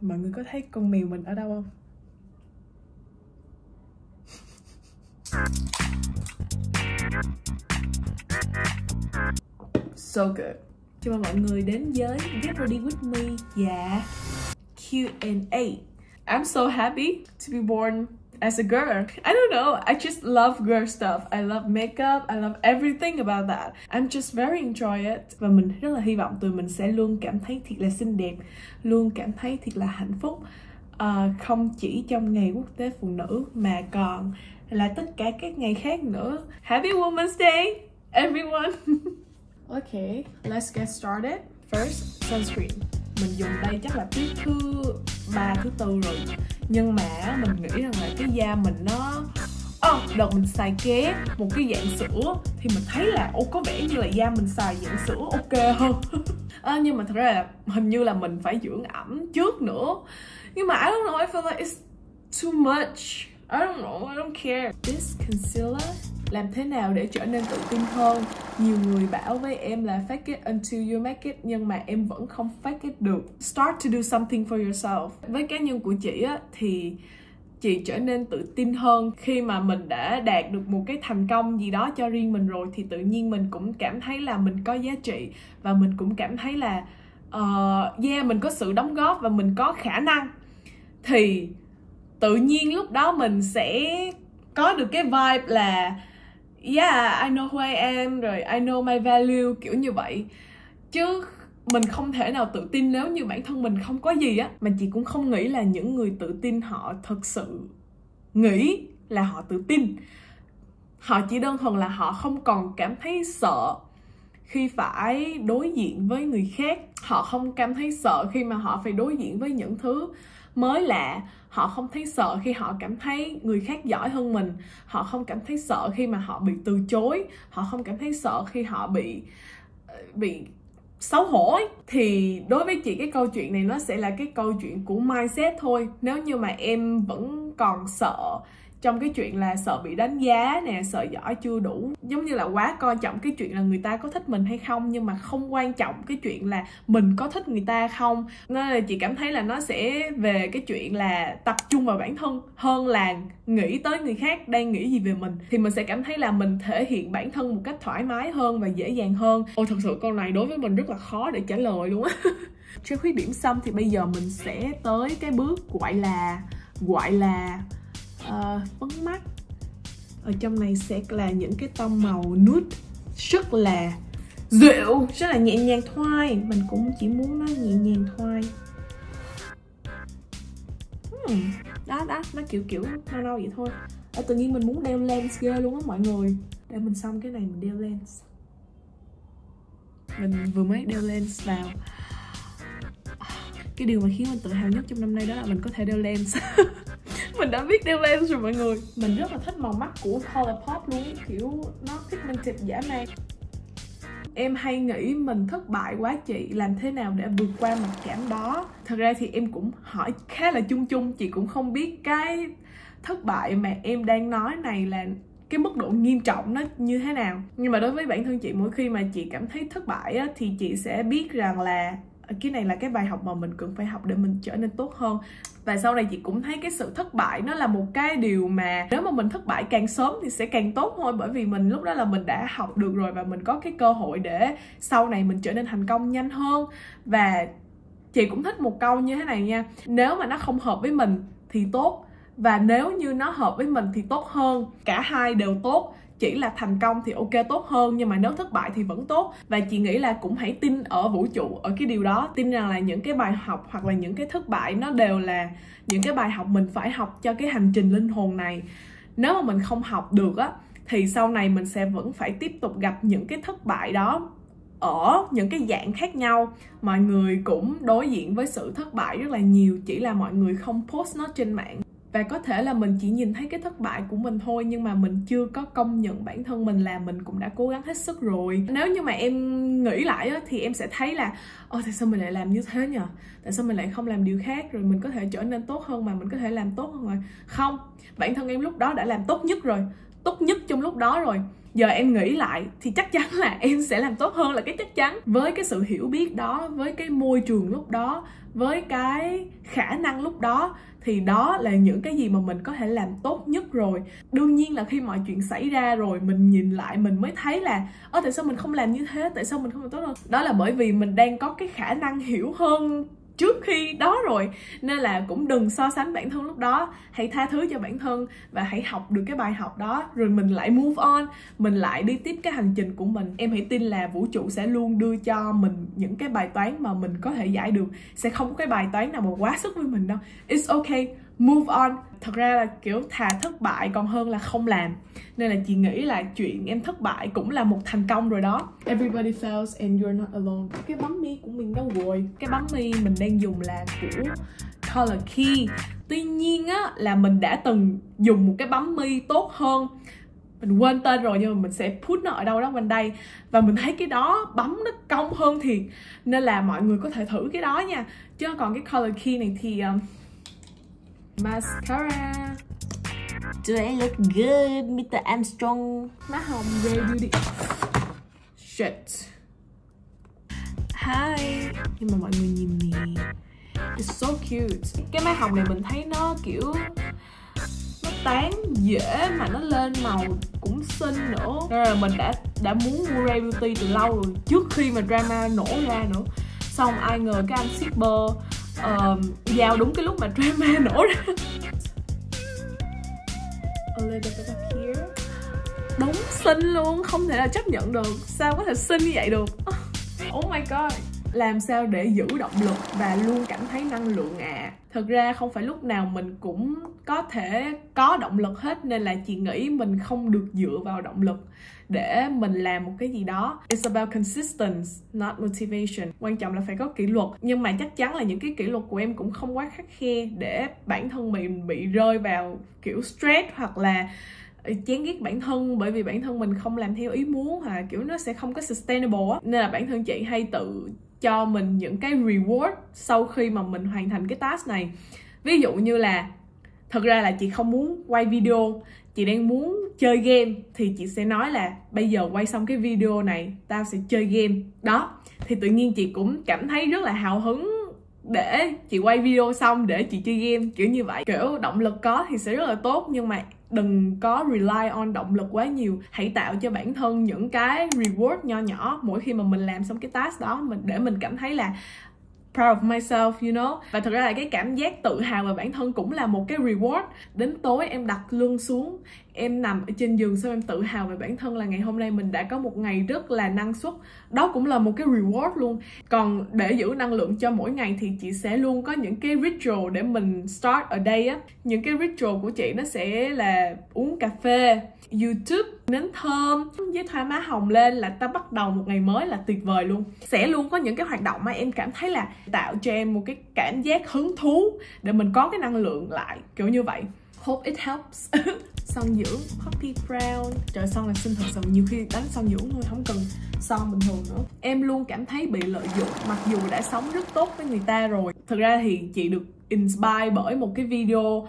Mọi người có thấy con mèo mình ở đâu không? So good. Chào mừng mọi người đến với Get Ready With Me và Q&A. I'm so happy to be born as a girl. I don't know, I just love girl stuff. I love makeup, I love everything about that. I'm just very enjoy it. Và mình rất là hy vọng tụi mình sẽ luôn cảm thấy thiệt là xinh đẹp, luôn cảm thấy thiệt là hạnh phúc. Không chỉ trong ngày quốc tế phụ nữ mà còn là tất cả các ngày khác nữa. Happy Women's Day, everyone! Okay, let's get started. First, sunscreen. Mình dùng đây chắc là tiếp thứ 3, thứ 4 rồi. Nhưng mà mình nghĩ rằng là cái da mình nó... đợt mình xài ké một cái dạng sữa thì mình thấy là có vẻ như là da mình xài dạng sữa ok hơn. Nhưng mà thật ra là hình như là mình phải dưỡng ẩm trước nữa. Nhưng mà I don't know, I feel like it's too much. I don't know, I don't care. This concealer, làm thế nào để trở nên tự tin hơn? Nhiều người bảo với em là fake it until you make it, nhưng mà em vẫn không fake it được. Start to do something for yourself. Với cá nhân của chị á, thì chị trở nên tự tin hơn khi mà mình đã đạt được một cái thành công gì đó cho riêng mình rồi, thì tự nhiên mình cũng cảm thấy là mình có giá trị. Và mình cũng cảm thấy là mình có sự đóng góp và mình có khả năng. Thì tự nhiên lúc đó mình sẽ có được cái vibe là yeah, I know who I am, rồi I know my value, kiểu như vậy. Chứ mình không thể nào tự tin nếu như bản thân mình không có gì á. Mà chị cũng không nghĩ là những người tự tin họ thật sự nghĩ là họ tự tin. Họ chỉ đơn thuần là họ không còn cảm thấy sợ khi phải đối diện với người khác. Họ không cảm thấy sợ khi mà họ phải đối diện với những thứ mới lạ. Họ không thấy sợ khi họ cảm thấy người khác giỏi hơn mình. Họ không cảm thấy sợ khi mà họ bị từ chối. Họ không cảm thấy sợ khi họ bị xấu hổ ấy. Thì đối với chị cái câu chuyện này nó sẽ là cái câu chuyện của mindset thôi. Nếu như mà em vẫn còn sợ trong cái chuyện là sợ bị đánh giá nè, sợ giỏi chưa đủ, giống như là quá coi trọng cái chuyện là người ta có thích mình hay không, nhưng mà không quan trọng cái chuyện là mình có thích người ta không. Nên là chị cảm thấy là nó sẽ về cái chuyện là tập trung vào bản thân hơn là nghĩ tới người khác đang nghĩ gì về mình. Thì mình sẽ cảm thấy là mình thể hiện bản thân một cách thoải mái hơn và dễ dàng hơn. Thật sự câu này đối với mình rất là khó để trả lời luôn á. Trước khi điểm xong thì bây giờ mình sẽ tới cái bước gọi là phấn mắt. Ở trong này sẽ là những cái tông màu nude rất là dịu, rất là nhẹ nhàng thoai. Mình cũng chỉ muốn nó nhẹ nhàng thoai. Đó, nó kiểu nâu vậy thôi. Tự nhiên mình muốn đeo lens ghê luôn á mọi người. Để mình xong cái này mình đeo lens. Mình vừa mới đeo lens vào. Cái điều mà khiến mình tự hào nhất trong năm nay đó là mình có thể đeo lens. Mình đã biết đeo lens rồi mọi người. Mình rất là thích màu mắt của Colourpop luôn, kiểu nó pigmented dã man. Em hay nghĩ mình thất bại quá chị, làm thế nào để vượt qua mặc cảm đó? Thật ra thì em cũng hỏi khá là chung, chị cũng không biết cái thất bại mà em đang nói này là cái mức độ nghiêm trọng nó như thế nào. Nhưng mà đối với bản thân chị, mỗi khi mà chị cảm thấy thất bại á, thì chị sẽ biết rằng là cái này là cái bài học mà mình cần phải học để mình trở nên tốt hơn. Và sau này chị cũng thấy cái sự thất bại nó là một cái điều mà nếu mà mình thất bại càng sớm thì sẽ càng tốt thôi. Bởi vì mình lúc đó là mình đã học được rồi và mình có cái cơ hội để sau này mình trở nên thành công nhanh hơn. Và chị cũng thích một câu như thế này nha: nếu mà nó không hợp với mình thì tốt, và nếu như nó hợp với mình thì tốt hơn. Cả hai đều tốt. Chỉ là thành công thì ok, tốt hơn, nhưng mà nếu thất bại thì vẫn tốt. Và chị nghĩ là cũng hãy tin ở vũ trụ, ở cái điều đó. Tin rằng là những cái bài học hoặc là những cái thất bại nó đều là những cái bài học mình phải học cho cái hành trình linh hồn này. Nếu mà mình không học được á, thì sau này mình sẽ vẫn phải tiếp tục gặp những cái thất bại đó ở những cái dạng khác nhau. Mọi người cũng đối diện với sự thất bại rất là nhiều, chỉ là mọi người không post nó trên mạng. Và có thể là mình chỉ nhìn thấy cái thất bại của mình thôi, nhưng mà mình chưa có công nhận bản thân mình là mình cũng đã cố gắng hết sức rồi. Nếu như mà em nghĩ lại á, thì em sẽ thấy là tại sao mình lại làm như thế nhỉ? Tại sao mình lại không làm điều khác rồi mình có thể trở nên tốt hơn mà, mình có thể làm tốt hơn mà. Không, bản thân em lúc đó đã làm tốt nhất rồi. tốt nhất trong lúc đó rồi. Giờ em nghĩ lại thì chắc chắn là em sẽ làm tốt hơn là cái chắc chắn. Với cái sự hiểu biết đó, với cái môi trường lúc đó, với cái khả năng lúc đó, thì đó là những cái gì mà mình có thể làm tốt nhất rồi. Đương nhiên là khi mọi chuyện xảy ra rồi mình nhìn lại mình mới thấy là tại sao mình không làm như thế, tại sao mình không làm tốt hơn. Đó là bởi vì mình đang có cái khả năng hiểu hơn trước khi đó rồi. Nên là cũng đừng so sánh bản thân lúc đó. Hãy tha thứ cho bản thân và hãy học được cái bài học đó, rồi mình lại move on, mình lại đi tiếp cái hành trình của mình. Em hãy tin là vũ trụ sẽ luôn đưa cho mình những cái bài toán mà mình có thể giải được. Sẽ không có cái bài toán nào mà quá sức với mình đâu. It's okay, move on. Thật ra là kiểu thà thất bại còn hơn là không làm. Nên là chị nghĩ là chuyện em thất bại cũng là một thành công rồi đó. Everybody fails and you're not alone. Cái bấm mi của mình đâu rồi? Cái bấm mi mình đang dùng là của Color Key. Tuy nhiên á là mình đã từng dùng một cái bấm mi tốt hơn, mình quên tên rồi nhưng mà mình sẽ put nó ở đâu đó bên đây. Và mình thấy cái đó bấm nó cong hơn thiệt. Nên là mọi người có thể thử cái đó nha. Chứ còn cái Color Key này thì mascara. Do I look good, Mr. Armstrong? Má hồng Ray Beauty. Shit. Hi. Nhưng mà mọi người nhìn nè, it's so cute. Cái má hồng này mình thấy nó kiểu nó tán dễ mà nó lên màu cũng xinh nữa. Nên là mình đã muốn mua Ray Beauty từ lâu rồi, trước khi mà drama nổ ra nữa. Xong ai ngờ cái anh shipper giao đúng cái lúc mà drama nổ ra. A little bit up here. Đúng xinh luôn, không thể nào chấp nhận được. Sao có thể xinh như vậy được? Oh my god. Làm sao để giữ động lực và luôn cảm thấy năng lượng à? Thực ra không phải lúc nào mình cũng có thể có động lực hết. Nên là chị nghĩ mình không được dựa vào động lực để mình làm một cái gì đó. It's about consistency, not motivation. Quan trọng là phải có kỷ luật. Nhưng mà chắc chắn là những cái kỷ luật của em cũng không quá khắt khe để bản thân mình bị rơi vào kiểu stress hoặc là chán ghét bản thân bởi vì bản thân mình không làm theo ý muốn, hoặc kiểu nó sẽ không có sustainable á. Nên là bản thân chị hay tự cho mình những cái reward sau khi mà mình hoàn thành cái task này. Ví dụ như là thật ra là chị không muốn quay video, chị đang muốn chơi game, thì chị sẽ nói là bây giờ quay xong cái video này tao sẽ chơi game. Đó, thì tự nhiên chị cũng cảm thấy rất là hào hứng để chị quay video xong để chị chơi game, kiểu như vậy. Kiểu động lực có thì sẽ rất là tốt, nhưng mà đừng có rely on động lực quá nhiều. Hãy tạo cho bản thân những cái reward nho nhỏ mỗi khi mà mình làm xong cái task đó, để mình cảm thấy là proud of myself, you know. Và thật ra là cái cảm giác tự hào về bản thân cũng là một cái reward. Đến tối em đặt lưng xuống, em nằm ở trên giường xong em tự hào về bản thân là ngày hôm nay mình đã có một ngày rất là năng suất. Đó cũng là một cái reward luôn. Còn để giữ năng lượng cho mỗi ngày thì chị sẽ luôn có những cái ritual để mình start ở đây á. Những cái ritual của chị nó sẽ là uống cà phê, YouTube, nến thơm với thoa má hồng lên là ta bắt đầu một ngày mới là tuyệt vời luôn. Sẽ luôn có những cái hoạt động mà em cảm thấy là tạo cho em một cái cảm giác hứng thú để mình có cái năng lượng lại, kiểu như vậy. Hope it helps. Son dưỡng Poppy Brown. Trời, son là xinh thật sự, nhiều khi đánh son dưỡng thôi, không cần son bình thường nữa. Em luôn cảm thấy bị lợi dụng mặc dù đã sống rất tốt với người ta rồi. Thực ra thì chị được inspire bởi một cái video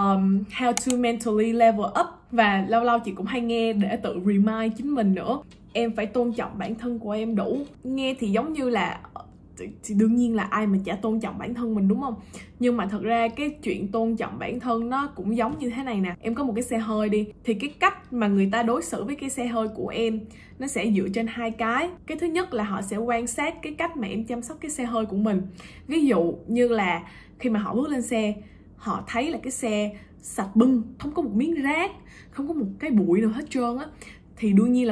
how to mentally level up, và lâu lâu chị cũng hay nghe để tự remind chính mình nữa. Em phải tôn trọng bản thân của em đủ. Nghe thì giống như là thì đương nhiên là ai mà chả tôn trọng bản thân mình, đúng không? Nhưng mà thật ra cái chuyện tôn trọng bản thân nó cũng giống như thế này nè. Em có một cái xe hơi đi, thì cái cách mà người ta đối xử với cái xe hơi của em nó sẽ dựa trên hai cái. Cái thứ nhất là họ sẽ quan sát cái cách mà em chăm sóc cái xe hơi của mình. Ví dụ như là khi mà họ bước lên xe, họ thấy là cái xe sạch bưng, không có một miếng rác, không có một cái bụi nào hết trơn á, thì đương nhiên là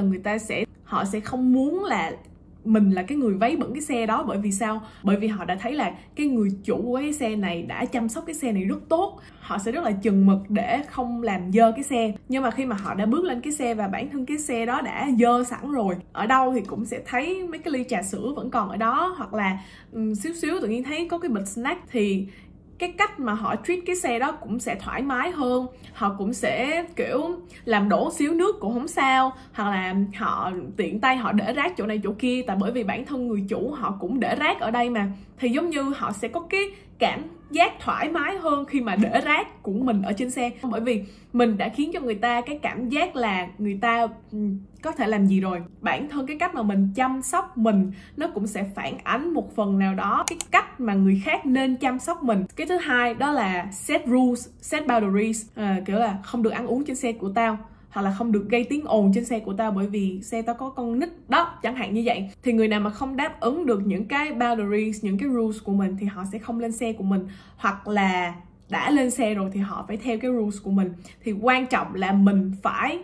họ sẽ không muốn là mình là cái người váy bẩn cái xe đó. Bởi vì sao? Bởi vì họ đã thấy là cái người chủ của cái xe này đã chăm sóc cái xe này rất tốt. Họ sẽ rất là chừng mực để không làm dơ cái xe. Nhưng mà khi mà họ đã bước lên cái xe và bản thân cái xe đó đã dơ sẵn rồi, ở đâu thì cũng sẽ thấy mấy cái ly trà sữa vẫn còn ở đó, hoặc là xíu xíu tự nhiên thấy có cái bịch snack, thì cái cách mà họ treat cái xe đó cũng sẽ thoải mái hơn. Họ cũng sẽ kiểu làm đổ xíu nước cũng không sao, hoặc là họ tiện tay họ để rác chỗ này chỗ kia, tại bởi vì bản thân người chủ họ cũng để rác ở đây mà. Thì giống như họ sẽ có cái cảm giác thoải mái hơn khi mà để rác của mình ở trên xe. Bởi vì mình đã khiến cho người ta cái cảm giác là người ta có thể làm gì rồi. Bản thân cái cách mà mình chăm sóc mình nó cũng sẽ phản ánh một phần nào đó cái cách mà người khác nên chăm sóc mình. Cái thứ hai đó là set rules, set boundaries, kiểu là không được ăn uống trên xe của tao, hoặc là không được gây tiếng ồn trên xe của tao bởi vì xe tao có con nít đó, chẳng hạn như vậy. Thì người nào mà không đáp ứng được những cái boundaries, những cái rules của mình thì họ sẽ không lên xe của mình, hoặc là đã lên xe rồi thì họ phải theo cái rules của mình. Thì quan trọng là mình phải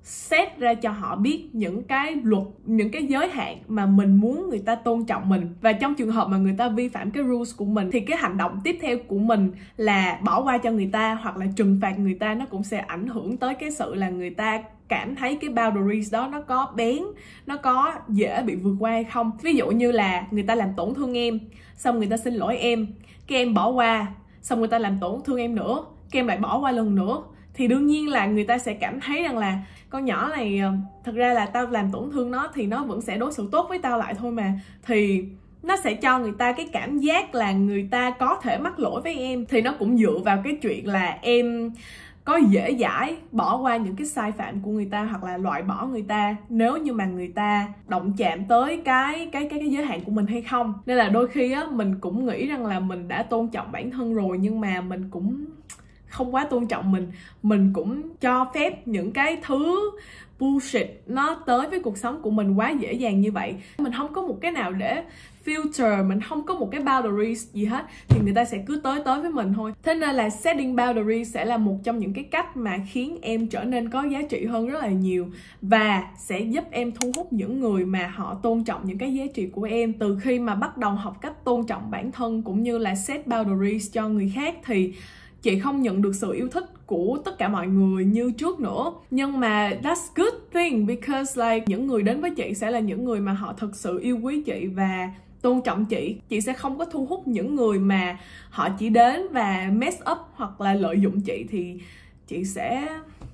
set ra cho họ biết những cái luật, những cái giới hạn mà mình muốn người ta tôn trọng mình. Và trong trường hợp mà người ta vi phạm cái rules của mình thì cái hành động tiếp theo của mình là bỏ qua cho người ta hoặc là trừng phạt người ta, nó cũng sẽ ảnh hưởng tới cái sự là người ta cảm thấy cái boundaries đó nó có bén, nó có dễ bị vượt qua hay không. Ví dụ như là người ta làm tổn thương em, xong người ta xin lỗi em, cái em bỏ qua, xong người ta làm tổn thương em nữa, cái em lại bỏ qua lần nữa, thì đương nhiên là người ta sẽ cảm thấy rằng là con nhỏ này thật ra là tao làm tổn thương nó thì nó vẫn sẽ đối xử tốt với tao lại thôi mà. Thì nó sẽ cho người ta cái cảm giác là người ta có thể mắc lỗi với em. Thì nó cũng dựa vào cái chuyện là em có dễ dãi bỏ qua những cái sai phạm của người ta hoặc là loại bỏ người ta nếu như mà người ta động chạm tới cái giới hạn của mình hay không. Nên là đôi khi á, mình cũng nghĩ rằng là mình đã tôn trọng bản thân rồi, nhưng mà mình cũng không quá tôn trọng mình cũng cho phép những cái thứ bullshit nó tới với cuộc sống của mình quá dễ dàng như vậy. Mình không có một cái nào để filter, mình không có một cái boundaries gì hết thì người ta sẽ cứ tới với mình thôi. Thế nên là setting boundaries sẽ là một trong những cái cách mà khiến em trở nên có giá trị hơn rất là nhiều, và sẽ giúp em thu hút những người mà họ tôn trọng những cái giá trị của em. Từ khi mà bắt đầu học cách tôn trọng bản thân cũng như là set boundaries cho người khác thì chị không nhận được sự yêu thích của tất cả mọi người như trước nữa. Nhưng mà that's good thing, because like những người đến với chị sẽ là những người mà họ thực sự yêu quý chị và tôn trọng chị. Chị sẽ không có thu hút những người mà họ chỉ đến và mess up hoặc là lợi dụng chị, thì chị sẽ...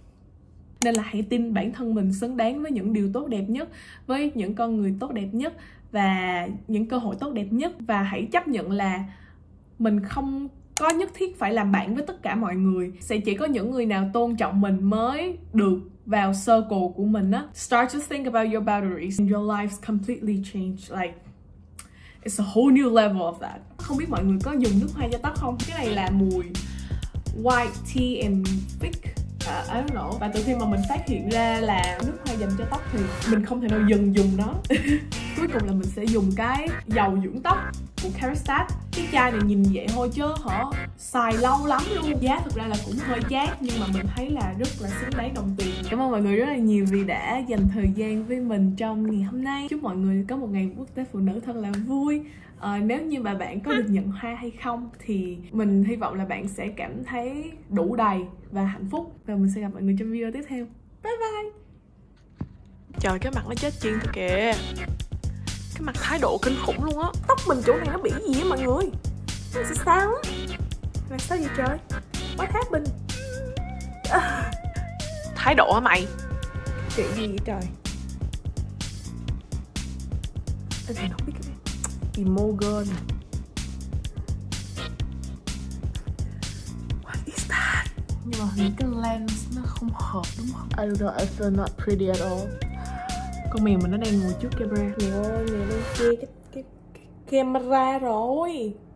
Nên là hãy tin bản thân mình xứng đáng với những điều tốt đẹp nhất, với những con người tốt đẹp nhất và những cơ hội tốt đẹp nhất. Và hãy chấp nhận là mình không có nhất thiết phải làm bạn với tất cả mọi người. Sẽ chỉ có những người nào tôn trọng mình mới được vào circle của mình á. Start to think about your boundaries and your life's completely changed. Like, it's a whole new level of that. Không biết mọi người có dùng nước hoa cho tóc không? Cái này là mùi white tea and fig. I don't know. Và từ khi mà mình phát hiện ra là nước hoa dành cho tóc thì mình không thể nào dừng dùng nó. Cuối cùng là mình sẽ dùng cái dầu dưỡng tóc của Kérastase. Cái chai này nhìn vậy thôi chứ xài lâu lắm luôn. Giá thực ra là cũng hơi chát, nhưng mà mình thấy là rất là xứng đáng đồng tiền. Cảm ơn mọi người rất là nhiều vì đã dành thời gian với mình trong ngày hôm nay. Chúc mọi người có một ngày quốc tế phụ nữ thật là vui. Nếu như mà bạn có được nhận hoa hay không thì mình hy vọng là bạn sẽ cảm thấy đủ đầy và hạnh phúc. Và mình sẽ gặp mọi người trong video tiếp theo. Bye bye. Trời, cái mặt nó chết chiên thôi kìa. Cái mặt thái độ kinh khủng luôn á. Tóc mình chỗ này nó bị gì á mọi người? Nó sẽ sao á? Là sao vậy trời? What happened? Thái độ hả mày? Chuyện gì vậy trời? Mình không biết cái này. Emogon. What is that? Nhưng mà những cái lens nó không hợp đúng không? I don't know, I feel not pretty at all. Con mèo mình nó đang ngồi trước camera. Mèo ơi, mèo lên kia cái camera rồi.